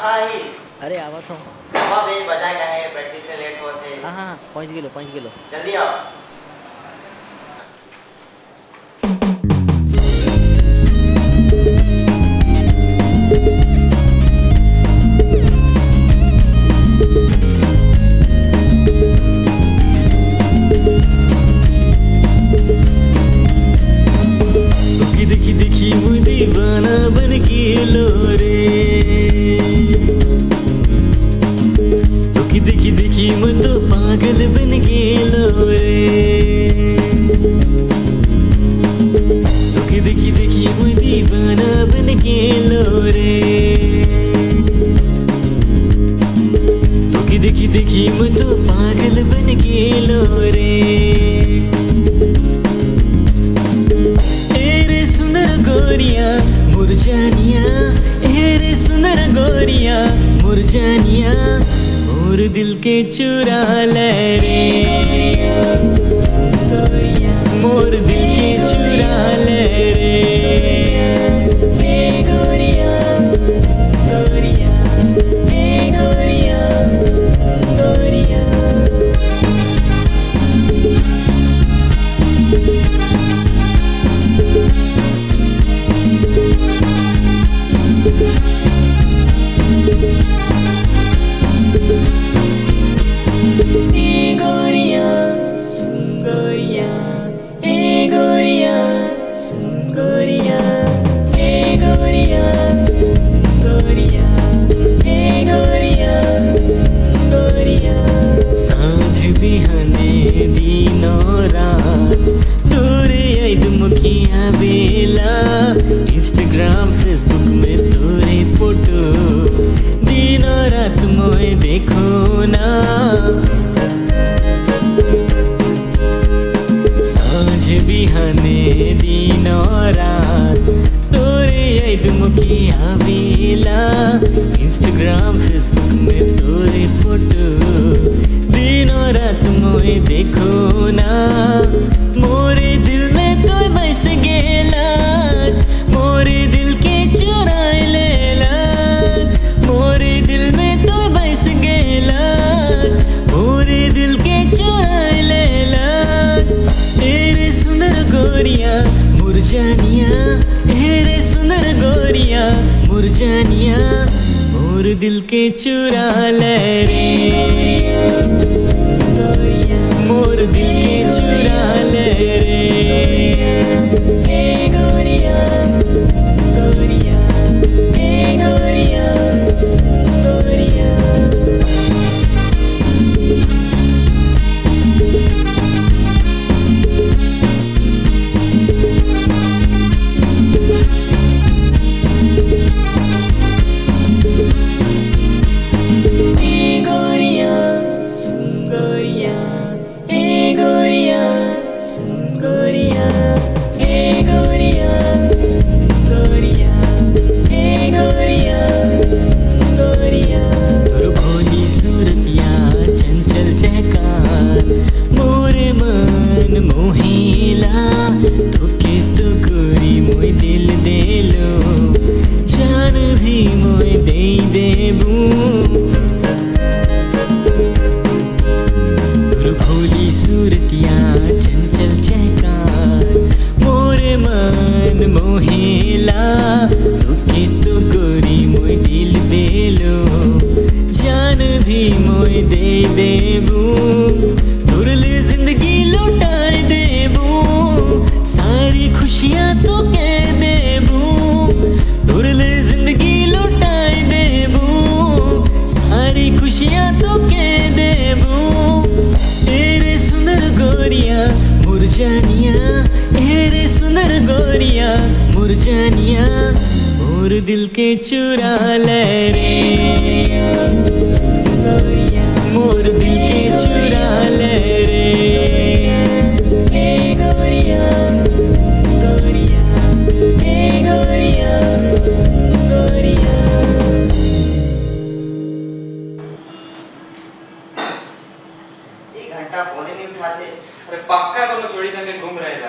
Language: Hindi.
कहाँ ही? अरे आवत हो। वहाँ भी बजाए का है, प्रैक्टिस में लेट होते। हाँ हाँ पहुँच गेलो। जल्दी आओ। देखी देखी वो दीवाना बन के लो रे, देखी देखी मैं तो पागल बन के लो रे, देखी देखी मैं दीवाना बन के लो रे, देखी देखी मैं तो पागल बन के लो रे। मुरझानिया रे सुंदर गोरिया मुरझानिया और दिल के चुरा ले रे, मोर दिल के चुरा ले रे, गोरिया गोरिया गोरिया गोरिया। इंस्टाग्राम फेसबुक में तोरे फोटो दिन रात मोए देखो ना, सांझ बिहाने दिन रात तोरे याद मुखी आवेला। इंस्टाग्राम फेसबुक में तोरे फोटो दिन रात मोए देखो ना, मोरे दिल में तो बस गेला, मोरे दिल के चुराए लेला, मोरे दिल में तो बस गेला, मोरे दिल के चुराए लेला। तेरे सुंदर गोरिया मुरझानिया, तेरे सुंदर गोरिया मुरझानिया मोर दिल के चुरा ले रे, मोर दिल के चुरा ले रे, गोरिया गोरिया गोरिया गोरिया। रे सुंदर गोरिया मुरझानिया और दिल के चुरा ले रे, मोर दिल के चुरा ले रे, गोरिया गोरिया गोरिया गोरिया। एक घंटा फोन ही नहीं उठाते। अरे पक्का तो छोड़ी करके घूम रहे